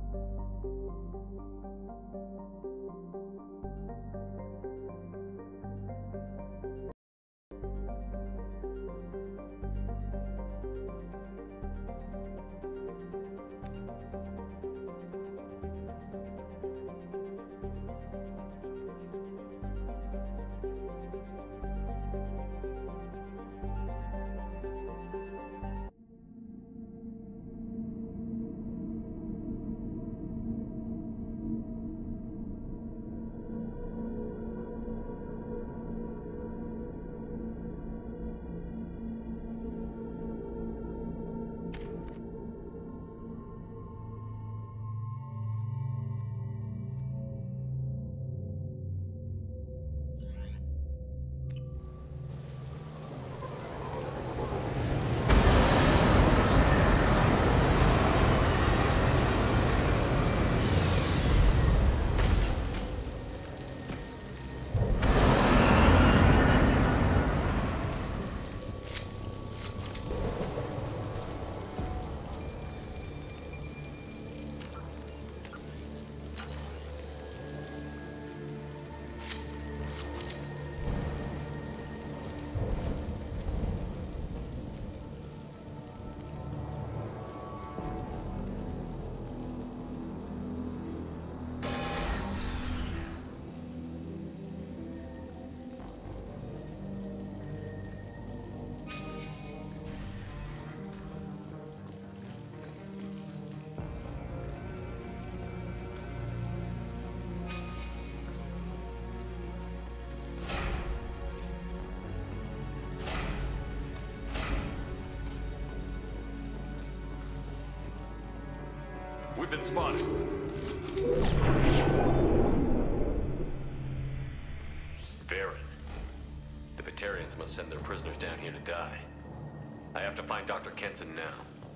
We've been spotted. Baron. The Batarians must send their prisoners down here to die. I have to find Dr. Kenson now.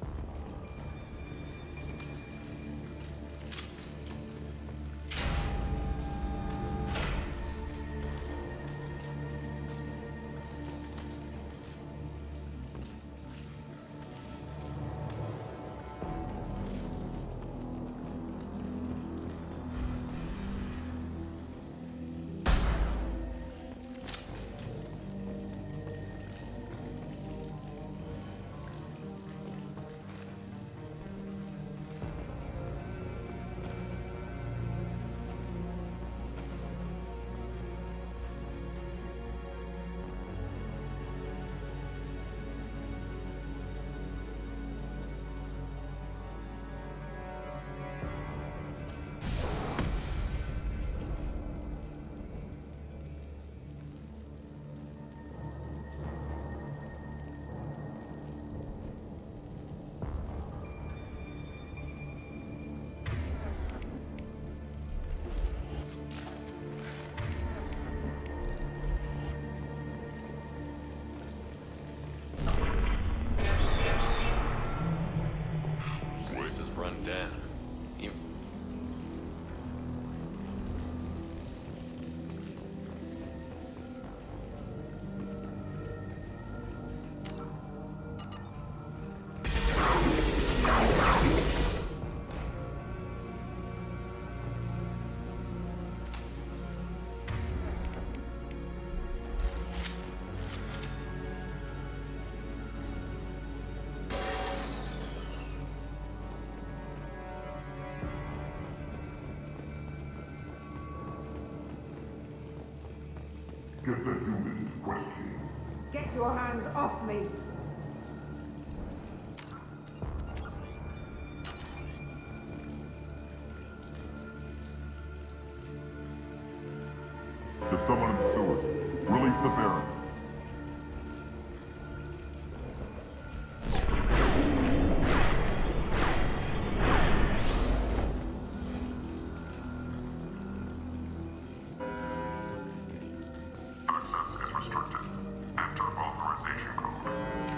Get the humans questioning. Get your hands off me! To someone in the sewers, release the Baron. Access is restricted. Enter authorization code.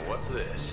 what's this?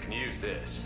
can use this.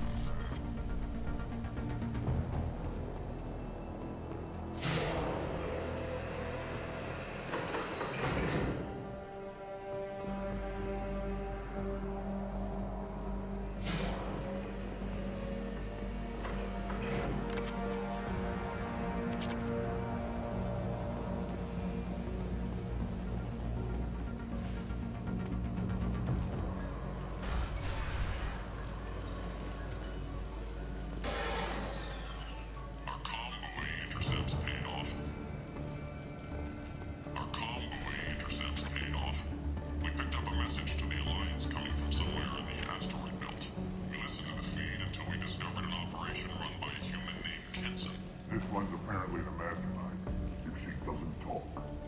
This one's apparently the mastermind, if she doesn't talk.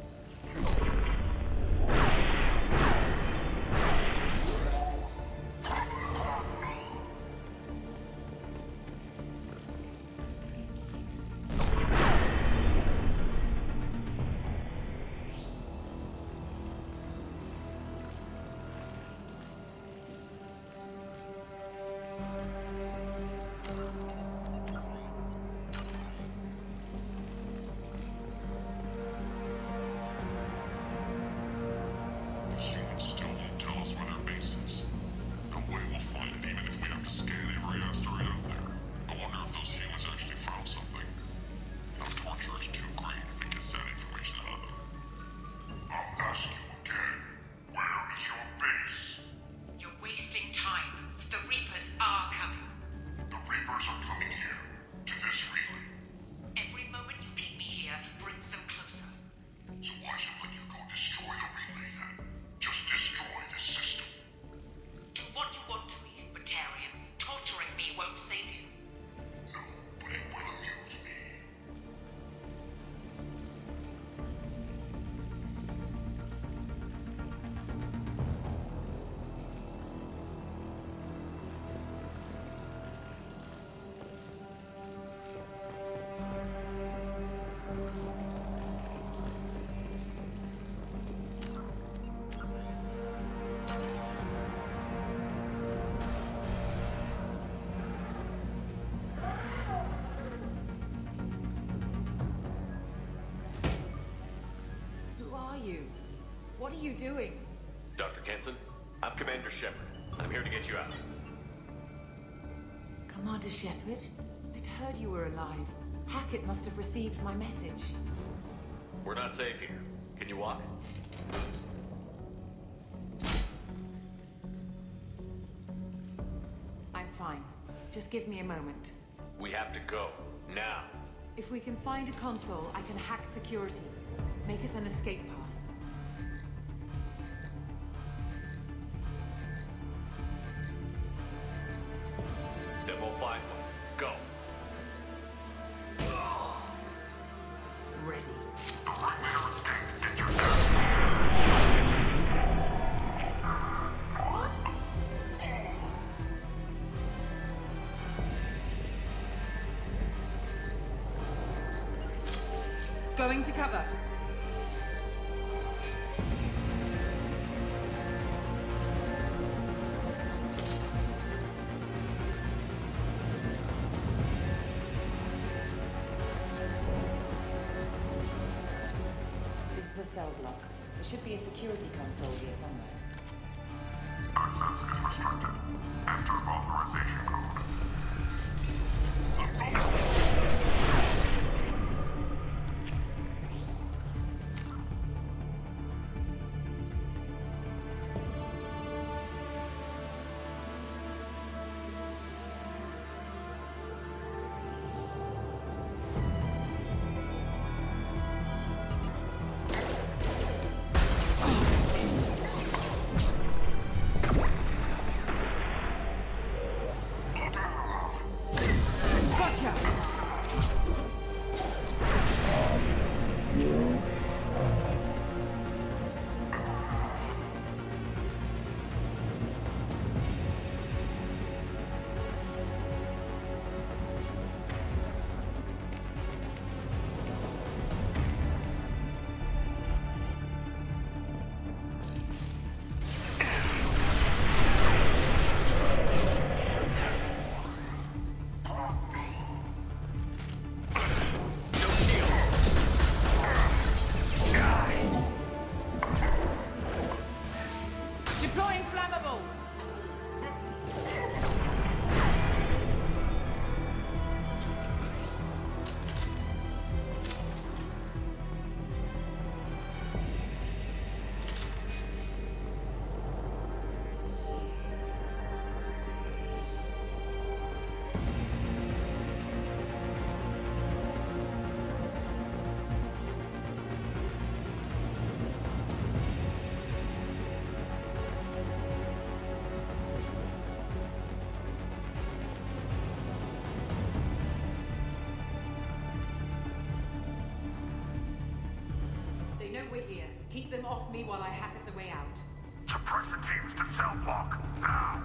What are you doing? Dr. Kenson, I'm Commander Shepard. I'm here to get you out. Commander Shepard? I'd heard you were alive. Hackett must have received my message. We're not safe here. Can you walk? I'm fine. Just give me a moment. We have to go. Now. If we can find a console, I can hack security. Make us an escape path. Then we'll find one. Go. Ready. Going to cover. This is a cell block. There should be a security console here somewhere. Access is restricted. Enter authorization code. Gotcha! Keep them off me while I hack us a way out. Suppress the teams to cell block, now!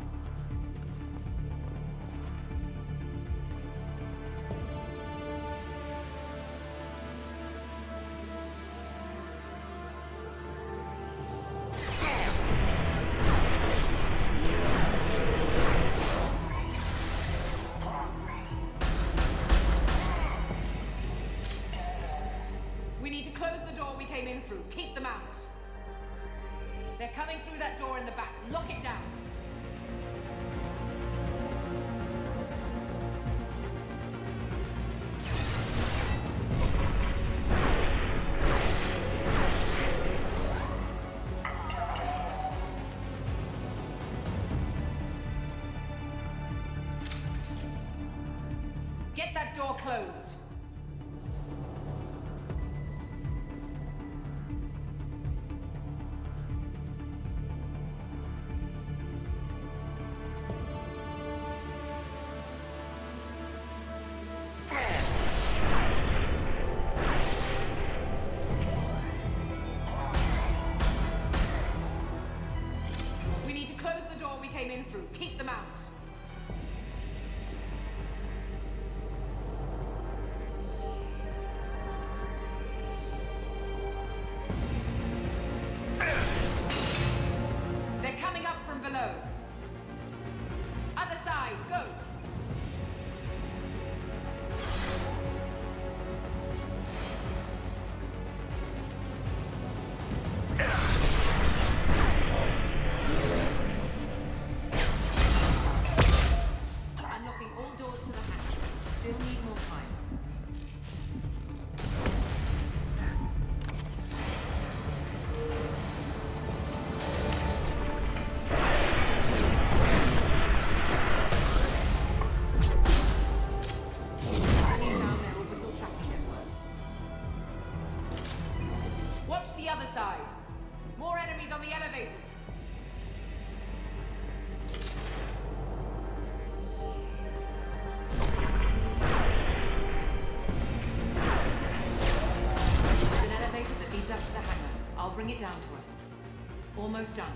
Keep them out. They're coming through that door in the back. Lock it down. Get that door closed. In through. Keep them out. They're coming up from below. Other side, go. Bring it down to us. Almost done.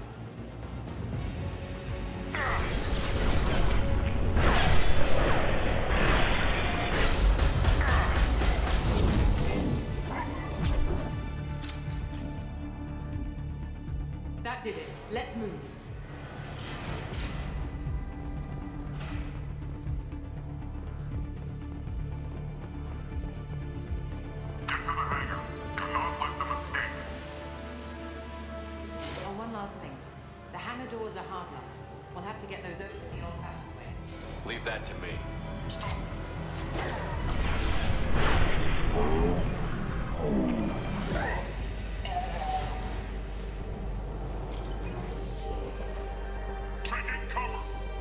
That did it. Let's move. Doors are hard locked. We'll have to get those open the old-fashioned way. Leave that to me. Taking cover!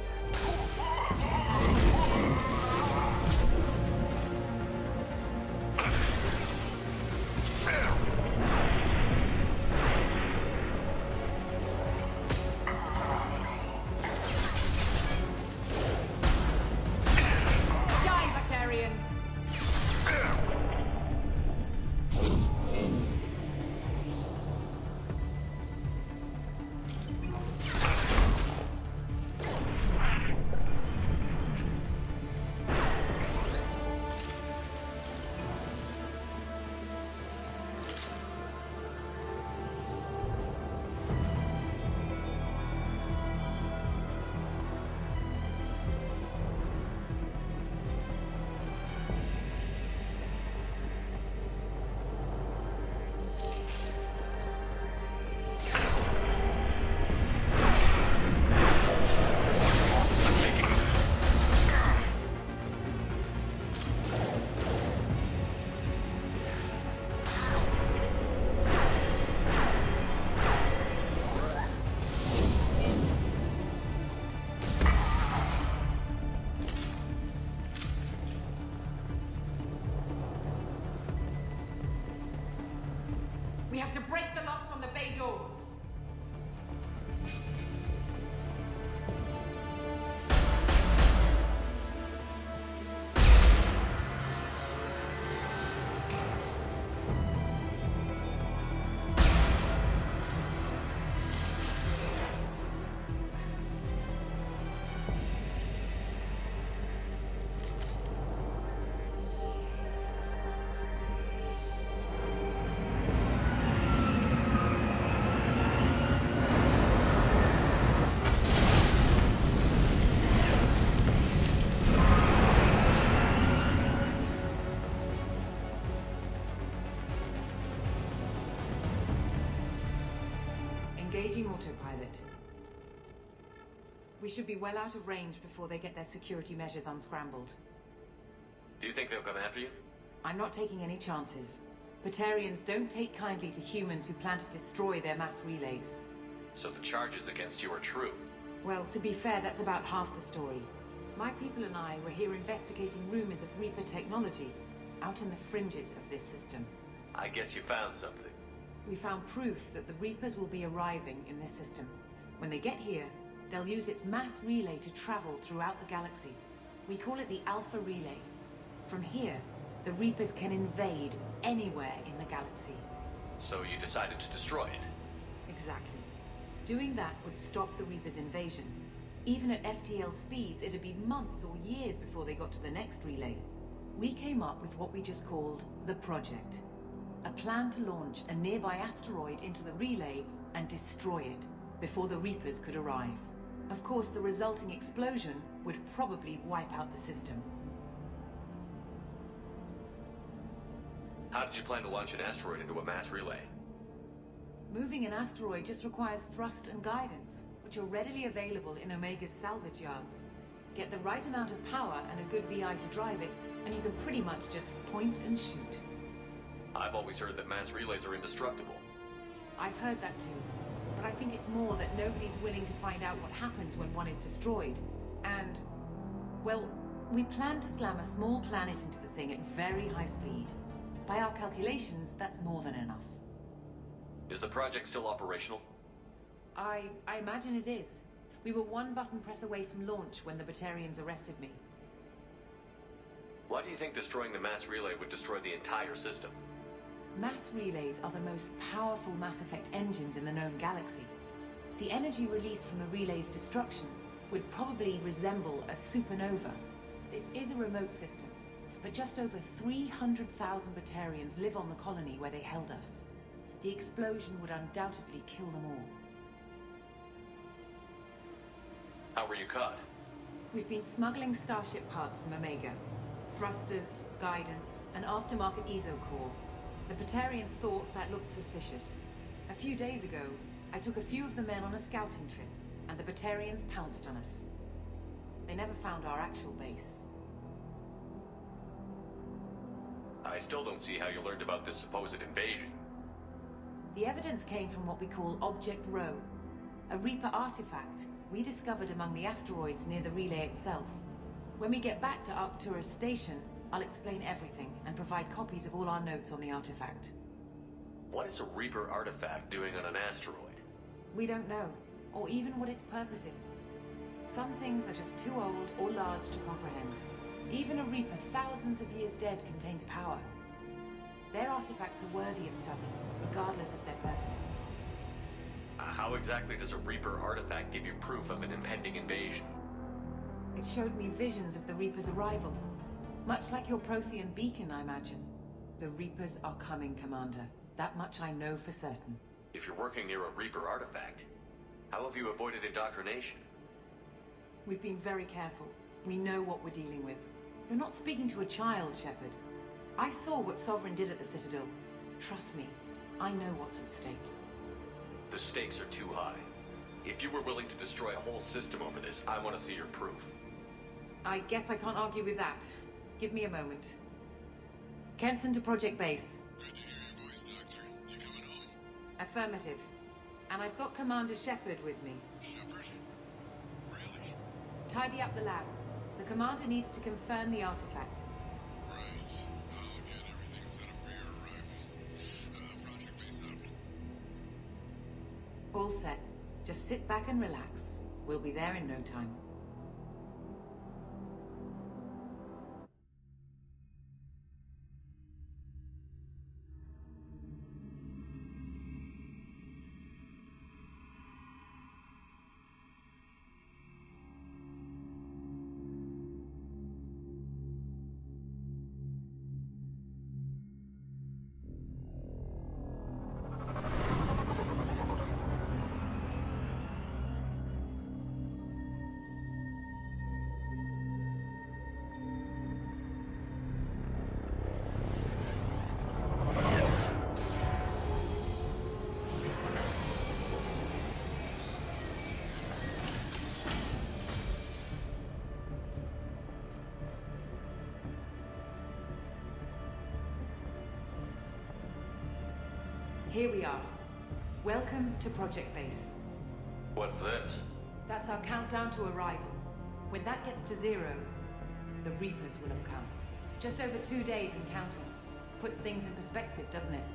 We have to break the locks on the bay doors. Engaging autopilot. We should be well out of range before they get their security measures unscrambled. Do you think they'll come after you? I'm not taking any chances. Batarians don't take kindly to humans who plan to destroy their mass relays. So the charges against you are true? Well, to be fair, that's about half the story. My people and I were here investigating rumors of Reaper technology, out in the fringes of this system. I guess you found something. We found proof that the Reapers will be arriving in this system. When they get here, they'll use its mass relay to travel throughout the galaxy. We call it the Alpha Relay. From here, the Reapers can invade anywhere in the galaxy. So you decided to destroy it? Exactly. Doing that would stop the Reapers' invasion. Even at FTL speeds, it'd be months or years before they got to the next relay. We came up with what we just called the Project. A plan to launch a nearby asteroid into the relay and destroy it before the Reapers could arrive. Of course, the resulting explosion would probably wipe out the system. How did you plan to launch an asteroid into a mass relay? Moving an asteroid just requires thrust and guidance, which are readily available in Omega's salvage yards. Get the right amount of power and a good VI to drive it, and you can pretty much just point and shoot. I've always heard that mass relays are indestructible. I've heard that too, but I think it's more that nobody's willing to find out what happens when one is destroyed. And, well, we plan to slam a small planet into the thing at very high speed. By our calculations, that's more than enough. Is the project still operational? I imagine it is. We were one button press away from launch when the Batarians arrested me. Why do you think destroying the mass relay would destroy the entire system? Mass relays are the most powerful Mass Effect engines in the known galaxy. The energy released from a relay's destruction would probably resemble a supernova. This is a remote system, but just over 300,000 Batarians live on the colony where they held us. The explosion would undoubtedly kill them all. How were you caught? We've been smuggling Starship parts from Omega. Thrusters, guidance, and aftermarket ESO core. The Batarians thought that looked suspicious. A few days ago, I took a few of the men on a scouting trip, and the Batarians pounced on us. They never found our actual base. I still don't see how you learned about this supposed invasion. The evidence came from what we call Object Rho, a Reaper artifact we discovered among the asteroids near the relay itself. When we get back to Arcturus Station, I'll explain everything and provide copies of all our notes on the artifact. What is a Reaper artifact doing on an asteroid? We don't know, or even what its purpose is. Some things are just too old or large to comprehend. Even a Reaper thousands of years dead contains power. Their artifacts are worthy of study, regardless of their purpose. How exactly does a Reaper artifact give you proof of an impending invasion? It showed me visions of the Reaper's arrival. Much like your Prothean beacon, I imagine. The Reapers are coming, Commander. That much I know for certain. If you're working near a Reaper artifact, how have you avoided indoctrination? We've been very careful. We know what we're dealing with. You're not speaking to a child, Shepard. I saw what Sovereign did at the Citadel. Trust me, I know what's at stake. The stakes are too high. If you were willing to destroy a whole system over this, I want to see your proof. I guess I can't argue with that. Give me a moment. Kenson to Project Base. Good to hear your voice, Doctor. You coming home? Affirmative. And I've got Commander Shepard with me. Shepard? Really? Tidy up the lab. The Commander needs to confirm the artifact. Right. I'll get everything set up for your arrival. Project Base out. All set. Just sit back and relax. We'll be there in no time. Here we are. Welcome to Project Base. What's this? That's our countdown to arrival. When that gets to 0, the Reapers will have come. Just over 2 days and counting. Puts things in perspective, doesn't it?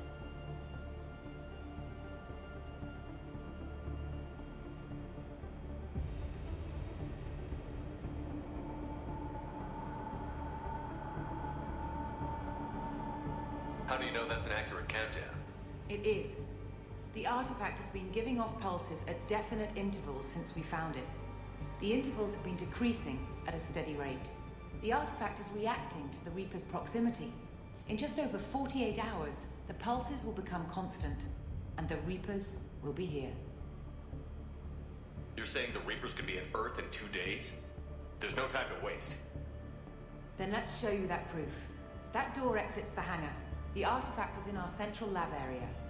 How do you know that's an accurate countdown? It is. The artifact has been giving off pulses at definite intervals since we found it. The intervals have been decreasing at a steady rate. The artifact is reacting to the Reaper's proximity. In just over 48 hours, the pulses will become constant, and the Reapers will be here. You're saying the Reapers could be at Earth in 2 days? There's no time to waste. Then let's show you that proof. That door exits the hangar. The artifact is in our central lab area.